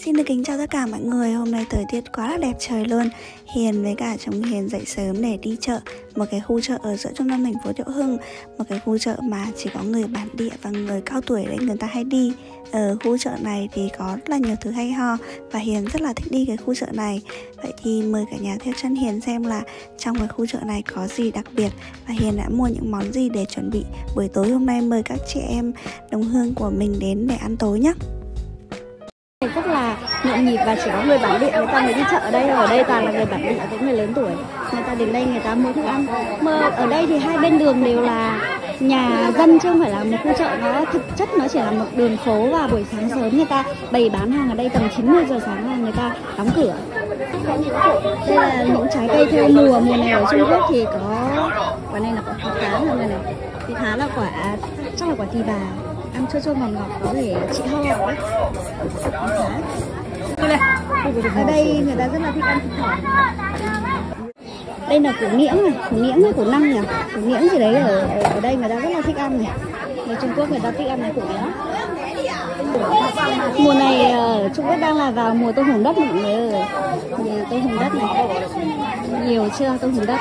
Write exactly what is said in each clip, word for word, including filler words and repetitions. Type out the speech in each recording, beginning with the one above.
Xin được kính chào tất cả mọi người. Hôm nay thời tiết quá là đẹp trời luôn. Hiền với cả chồng Hiền dậy sớm để đi chợ, một cái khu chợ ở giữa trung tâm thành phố Thiệu Hưng, một cái khu chợ mà chỉ có người bản địa và người cao tuổi đấy người ta hay đi. Ở khu chợ này thì có rất là nhiều thứ hay ho và Hiền rất là thích đi cái khu chợ này. Vậy thì mời cả nhà theo chân Hiền xem là trong cái khu chợ này có gì đặc biệt và Hiền đã mua những món gì để chuẩn bị buổi tối hôm nay mời các chị em đồng hương của mình đến để ăn tối nhé. Rất là nhộn nhịp và chỉ có người bản địa người ta mới đi chợ ở đây. Ở đây toàn là người bản địa với người lớn tuổi, người ta đến đây người ta mua thức ăn. Mà ở đây thì hai bên đường đều là nhà dân chứ không phải là một khu chợ, nó thực chất nó chỉ là một đường phố. Và buổi sáng sớm người ta bày bán hàng ở đây tầm chín mươi giờ sáng là người ta đóng cửa. Đây là những trái cây theo mùa. Mùa này ở Trung Quốc thì có quả này là quả thí thá mọi người này. Thí thá là quả, chắc là quả tỳ bà, ăn chua chua ngọt ngọt có thể trị ho. Ở đây người ta rất là thích ăn thịt thỏ. Đây là củ nghiễng này, củ nghiễng hay củ năng nhỉ? Củ nghiễng gì đấy ở ở đây người ta rất là thích ăn này. Người Trung Quốc người ta thích ăn cái củ nghiễng. Mùa này ở Trung Quốc đang là vào mùa tôm hùm đất mọi người ơi. Mùa tôm hùm đất này. Nhiều chưa tôm hùm đất.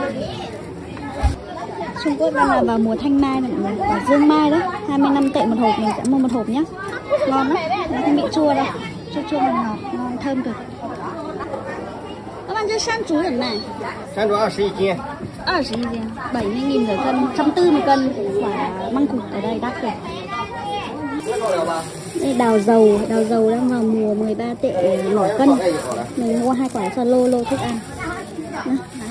Trung Quốc đang là vào mùa thanh mai này mọi người, và dương mai đấy, hai mươi lăm tệ một hộp, mình sẽ mua một hộp nhá. Ngon lắm, nó không bị chua đâu, chua chua ngọt ngọt, ngon thơm cực. Các bạn chơi san chú điểm này. San chú hai mươi một斤. hai mươi một斤, bảy mươi nghìn một cân, một trăm bốn mươi một cân. Quả măng cụt ở đây đắt rồi. Đây đào dầu, đào dầu đang vào mùa mười ba tệ nổi cân. Mình mua hai quả cho lô lô thức ăn. Nhá,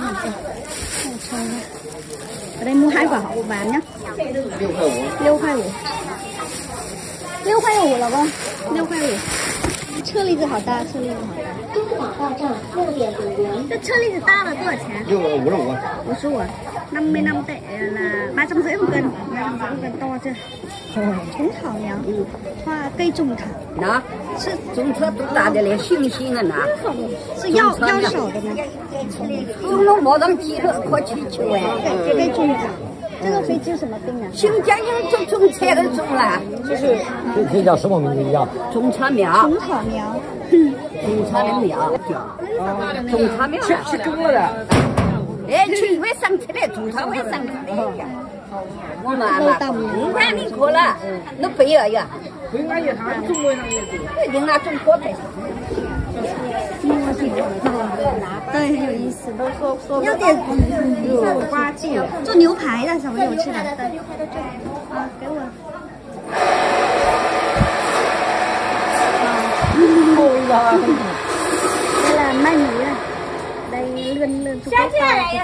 ở đây mua hai quả họ bán nhá. Liêu khoai ủ. Liêu khoai ủ là không? Liêu khoai ủ.车厘子好大，车厘子好大。这车厘子大了多少钱？ 六五十五。 五十五，năm mươi lăm tệ là ba trăm rưỡi một cân. ba trăm rưỡi một cân to chưa? Trùng thảo苗，hoa cây trùng thảo。 那是种出多大的嘞？星星的呢？ 是要要少的呢？ 种了毛当几个可去求哎。 这cây trùng thảo。这个可以治什么病啊？ 新疆人种种菜都种了， 就是可以叫什么名字一样？ 种草苗。 虫草苗。 种草的苗叫种草苗。 吃吃多了。 哎，吃胃生出来，种草胃生出来。我妈妈，不管你过了，那不要呀。 不应该也他中国上也多。 一定拿中国才行。 摸这个，对，有意思。要点花季，做牛排的，小朋友吃的。啊，给我。Đây là mai núi này. Đây lươn lươn Trung Quốc.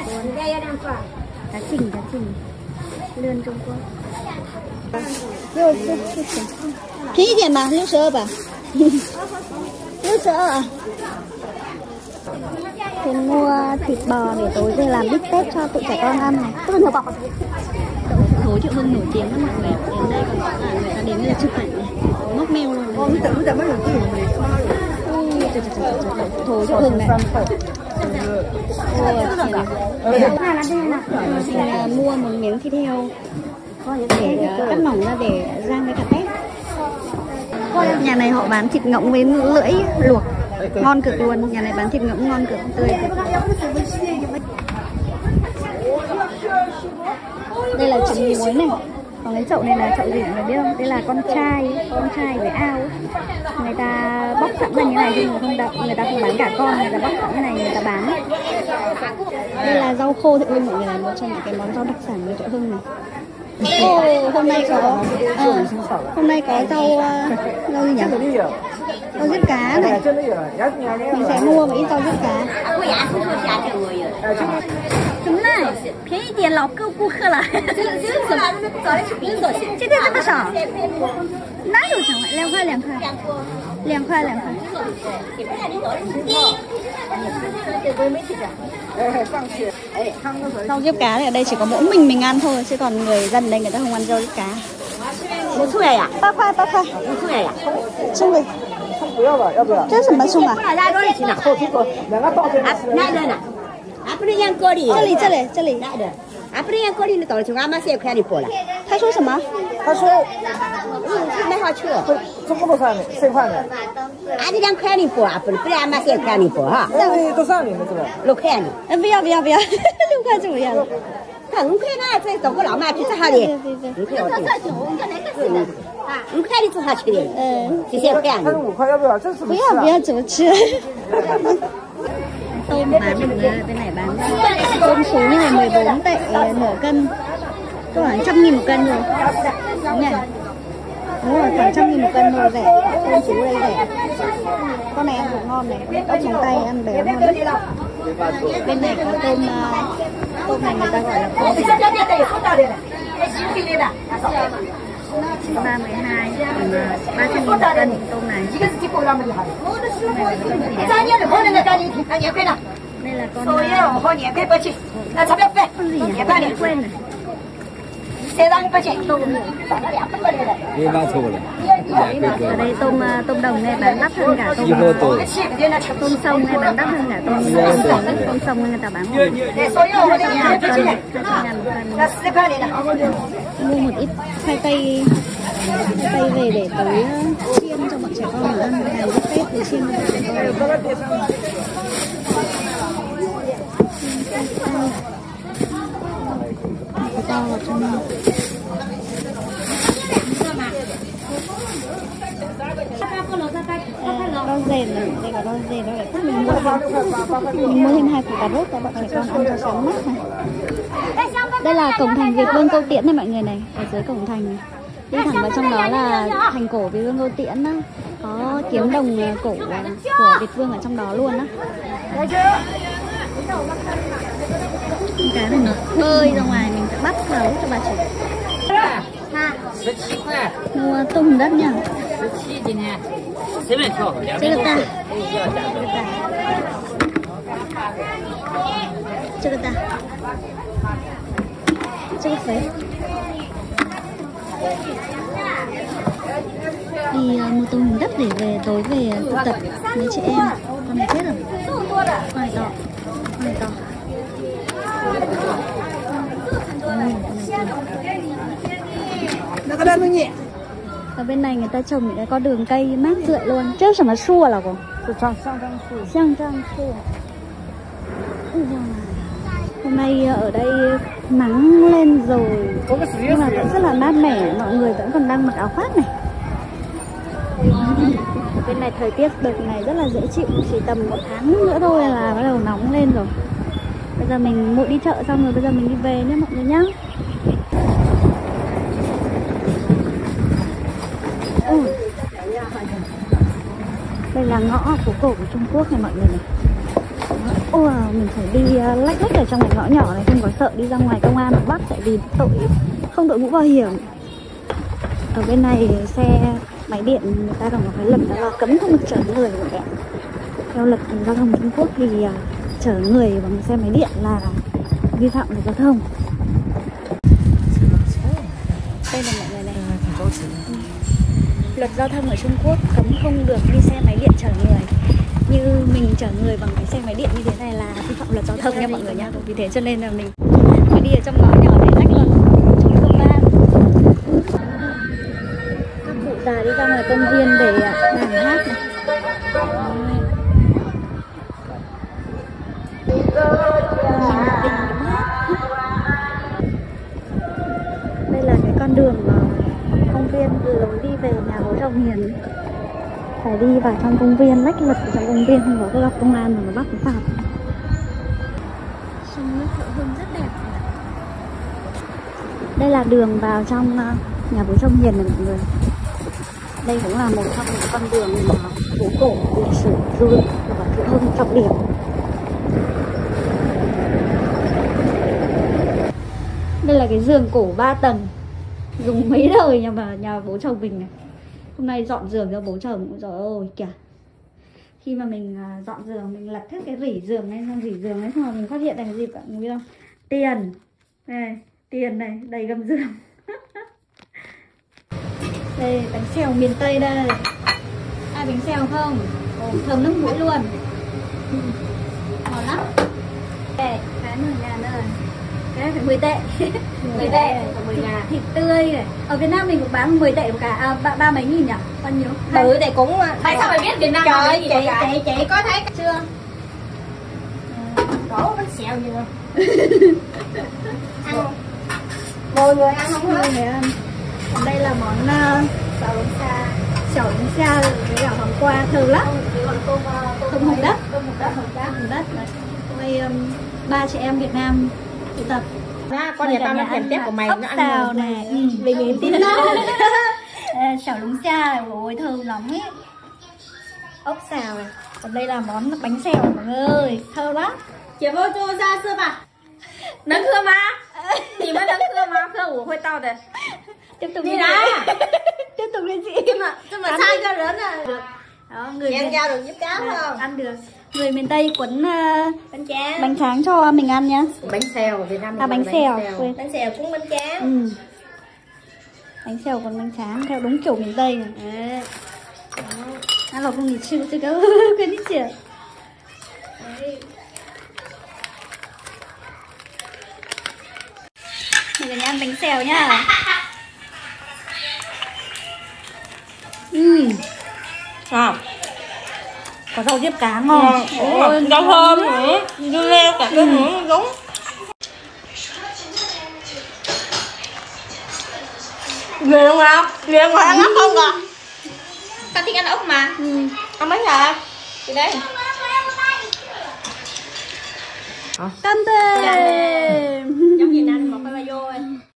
Cá trình, cá trình. Lươn Trung Quốc. 六十四钱，便宜点吧，六十二吧，六十二à? Thì mua thịt bò để tối về làm bít tết cho tụi trẻ con ăn này. Tức là nhiều bò. Phố Thiệu Hưng nổi tiếng lắm mọi người. Đến đây còn có là người ta đến đây chụp ảnh này, móc meo luôn. Con tự tự mới được tiền này. Phố Thiệu Hưng này. Mình mua một miếng thịt heo để cắt mỏng ra để rang với cà tét. Nhà này họ bán thịt ngỗng với lưỡi luộc ngon cực luôn. Nhà này bán thịt ngỗng ngon cực, tươi cực. Đây là trứng muối này. Còn cái chậu này là chậu gì mọi người biết không? Đây là con trai, con trai với ao. Người ta bóc sẵn ra như này chứ không đập, người ta không bán cả con, người ta bóc sẵn như này người ta bán. Đây là rau khô Thiệu Hưng mọi người, là một trong những cái món rau đặc sản của Thiệu Hưng này. Oh, hôm nay có à, hôm nay có rau uh, rau gì nhỉ? Rau diếp cá này. Mình sẽ mua một ít rau diếp cá. Đúng này, 便宜点老够顾客了。今天这么少？哪有三块？两块两块，两块两块。Rau diếp cá thì ở đây chỉ có mỗi mình mình ăn thôi, chứ còn người dân đây người ta không ăn rau diếp cá. 不出来呀？ 八块八块。 不出来呀？ 葱的。 不要了，要不要？ 这是什么葱啊？ 来多少斤呢？好几个， 两个倒进来。 哪个呢？啊，不能养高的。 这里这里这里。 哪的？啊，不能养高的，你到了就俺们三块的包了。 他说什么？ 他说买好吃了。 这么多块呢？谁块呢？ 俺这两块你不啊？不不然买三块你不哈？ 哎，多少年了这个？ 六块呢？ 哎，不要不要不要，六块怎么样？ 他五块呢？这找个老妈去做啥的？五块我的。五块你做啥去的？ 嗯， 这些块他说呢？ 五块要不要？这是不要不要怎么吃tôm bán được bên này bán tôm sú như này mười bốn tệ nửa cân, có khoảng trăm nghìn một cân rồi, đúng nhỉ? Đúng rồi, khoảng trăm nghìn một cân rồi, rẻ. Tôm sú đây rẻ. Con này ăn cũng ngon này, ốc móng tay ăn béo ngon đấy. Bên này có tôm tôm này người ta gọi là tôm ba mươi hai, ba trăm nghìn một cân tôm này. Đây là con con gì nhỉ? Quên rồi. Ở đây tôm tôm đồng này bán đắt hơn cả tôm tôm sông này bán đắt hơn cả tôm sông tôm sông người ta bán ngon. Mua một ít khoai tây khoai tây về để tới chiên cho bọn trẻ con ăn ngày Tết để chiên cho trẻ con. To vào trong này. Rau rền này, đây là rau rền, đây là thích mình mua thêm, mình mua thêm hai củ cà rốt cho bọn trẻ con ăn cho sáng mắt này. Đây là cổng thành Việt Vương Câu Tiễn này mọi người này, ở dưới cổng thành này. Đi thẳng vào trong đó là thành cổ Việt Vương Câu Tiễn đó. Có kiếm đồng cổ của Việt Vương ở trong đó luôn đó. Cái này nó bơi ra ngoài mình sẽ bắt vào cho bà chủ. Mua tôm đất nha. Chơi được ta. Chơi được ta. Chơi được phế. Đi uh, mua tôm hùm đất để về tối về tụ tập với chị em. Con này chết rồi. Con này to. Con này to. Ở bên này người ta trồng những cái con đường cây mát rượi luôn. Chứ什么树là cô? Xiang trang su. Hôm nay ở đây nắng lên rồi nhưng mà vẫn rất là mát mẻ, mọi người vẫn còn đang mặc áo khoác này. Bên này thời tiết đợt này rất là dễ chịu, chỉ tầm một tháng nữa thôi là bắt đầu nóng lên rồi. Bây giờ mình mua đi chợ xong rồi bây giờ mình đi về nhé mọi người nhá. Ừ. Đây là ngõ phố cổ của Trung Quốc này mọi người này. Ồ, mình phải đi uh, lách lách ở trong cái ngõ nhỏ này, không có sợ đi ra ngoài công an hoặc bắt, tại vì tội không đội mũ bảo hiểm. Ở bên này xe máy điện người ta còn có cái luật đó là cấm không được chở người mọi người ạ. Theo luật giao thông Trung Quốc thì uh, chở người bằng xe máy điện là vi phạm luật giao thông. Đây là mọi người này. Luật giao thông ở Trung Quốc cấm không được đi xe máy điện chở người. Như mình chở người bằng cái xe máy điện như thế này là vi phạm luật giao thông nha mọi người nha. Vì thế cho nên là mình phải đi ở trong ngõ nhỏ để lách luật chống công an. Các cụ già đi ra ngoài công viên để đàn hát này. Đây là cái con đường mà công viên từ lối đi về nhà bố chồng Hiền. Phải đi vào trong công viên, lách luật ở trong công viên, không có gặp công an mà nó bắt nó phạt. Sông nước Thượng Hưng rất đẹp. Đây là đường vào trong nhà bố chồng Hiền này mọi người. Đây cũng là một trong những con đường mà phố cổ lịch sử du lịch của Thượng Hưng trọng điểm. Đây là cái giường cổ ba tầng, dùng mấy đời nhà bà nhà bố chồng mình này. Hôm nay dọn giường cho bố chồng, rồi ôi kìa. Khi mà mình dọn giường, mình lật hết cái rỉ giường này, xong rỉ giường ấy, xong rồi mình phát hiện ra cái gì cả, mình biết không? Tiền, này, tiền này, đầy gầm giường. Đây, bánh xèo miền Tây đây. Ai bánh xèo không? Ồ, thơm nước mũi luôn. Ngon lắm. Đây, cái nồi nhà đây. Đấy, phải mười tệ. mười tệ, mười ngàn. Thịt tươi này. Ở Việt Nam mình cũng bán mười tệ một cả, à, ba, ba mấy nghìn nhỉ? Bao nhiêu? Ừ, này cũng. Tại sao mày biết Việt Nam Trời bán ơi, cái gì chị, một cái? chị, chị có thấy chưa? Đổ bánh xèo gì không? Ăn. Mười người ăn không hết. Mười người ăn. Còn đây là món uh, Xào lụng xa. chảo bánh xa với cả hoàng qua thơm lắm. Tôm hùm đất. Tôm hùm đất, hùm đất. Hùm đất. Đây um, ba chị em Việt Nam tụ tập. Nha, con nhà tao nó thèm tép của mày, ốc nó ăn xào nhiều. này, ừ. Vì nghiền tím đó. Chảo lúng xa này, ôi thơm lắm ấy. Ốc xào này. Còn đây là món bánh xèo mọi người ơi, thơm lắm. Chị vô cho ra xưa bà. Nắng khưa mà. Thì mới nắng khưa mà, khưa ủ hơi to rồi. Tiếp tục Đi đi ra. Tiếp tục đi chị. Nhưng mà, nhưng mà sai cho lớn à. Đó, người Em miền- giao được giúp cháu không? ăn được. Người miền Tây quấn uh, Bánh tráng. bánh tráng cho mình ăn nhá. Bánh xèo Việt Nam mình À, bánh gọi xèo. Quên. Bánh xèo cũng bánh tráng. Ừ. Bánh xèo còn bánh tráng theo đúng kiểu miền Tây này. Đấy. Ăn là không nghỉ chịu chứ cơ. Quên đi chị. Mình cả nhà ăn bánh xèo nhá. Ừ. À. Có rau diếp cá ngon. Ôi, rau thơm nữa. Dưa leo cả cái nữa đúng. Nghiền mà, nghiền mà ăn ốc không à? Tao thích ăn ốc mà. Ừ. Ăn bánh hả? Thì đây. Cante.